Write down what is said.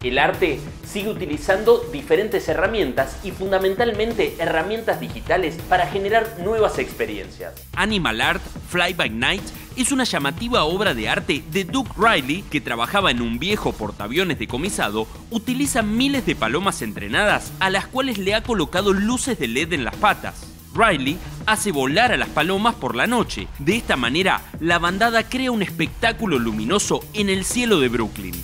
El arte sigue utilizando diferentes herramientas y fundamentalmente herramientas digitales para generar nuevas experiencias. Animal Art Fly by Night es una llamativa obra de arte de Doug Riley que trabajaba en un viejo portaaviones decomisado. Utiliza miles de palomas entrenadas a las cuales le ha colocado luces de LED en las patas. Riley hace volar a las palomas por la noche. De esta manera, la bandada crea un espectáculo luminoso en el cielo de Brooklyn.